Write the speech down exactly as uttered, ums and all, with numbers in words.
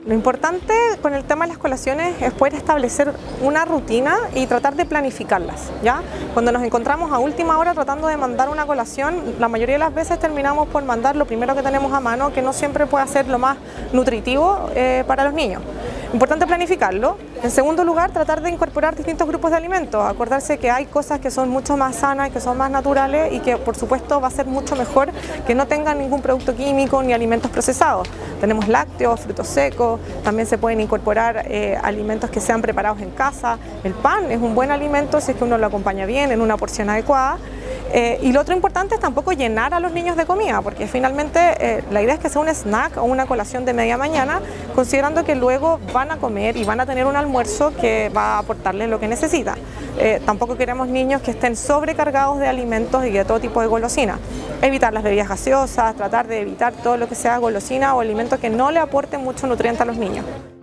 Lo importante con el tema de las colaciones es poder establecer una rutina y tratar de planificarlas, ¿ya? Cuando nos encontramos a última hora tratando de mandar una colación, la mayoría de las veces terminamos por mandar lo primero que tenemos a mano, que no siempre puede ser lo más nutritivo eh, para los niños. Importante planificarlo. En segundo lugar, tratar de incorporar distintos grupos de alimentos, acordarse que hay cosas que son mucho más sanas, que son más naturales y que por supuesto va a ser mucho mejor que no tengan ningún producto químico ni alimentos procesados. Tenemos lácteos, frutos secos, también se pueden incorporar eh, alimentos que sean preparados en casa. El pan es un buen alimento si es que uno lo acompaña bien en una porción adecuada. Eh, y lo otro importante es tampoco llenar a los niños de comida, porque finalmente eh, la idea es que sea un snack o una colación de media mañana, considerando que luego van a comer y van a tener un almuerzo que va a aportarles lo que necesitan. Eh, tampoco queremos niños que estén sobrecargados de alimentos y de todo tipo de golosinas. Evitar las bebidas gaseosas, tratar de evitar todo lo que sea golosina o alimentos que no le aporten mucho nutriente a los niños.